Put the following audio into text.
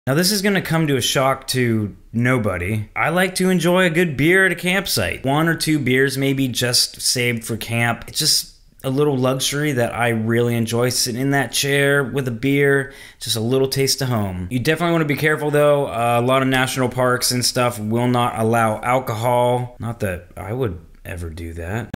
Now this is gonna come to a shock to nobody. I like to enjoy a good beer at a campsite. 1 or 2 beers maybe just saved for camp. It's just a little luxury that I really enjoy, sitting in that chair with a beer, just a little taste of home. You definitely want to be careful though. A lot of national parks and stuff will not allow alcohol. Not that I would ever do that.